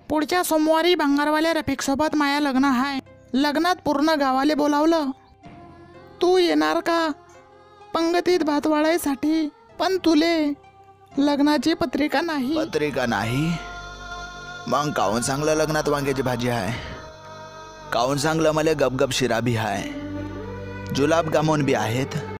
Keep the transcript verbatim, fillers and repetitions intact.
पुढच्या सोमवारी भंगारवाल्या रफिक सोबत माया लग्न आहे. लग्नात पूर्ण गावाले बोलावलं. तू येणार का पंगतीत भात वाढायसाठी? पण तुले लग्नाची पत्रिका नाही. पत्रिका नाही? मग काहून चांगलं लग्नात वांग्याची भाजी आहे? काहून चांगलं मला गपगप शिरा बी आहे, जुलाब जामुन बी आहेत.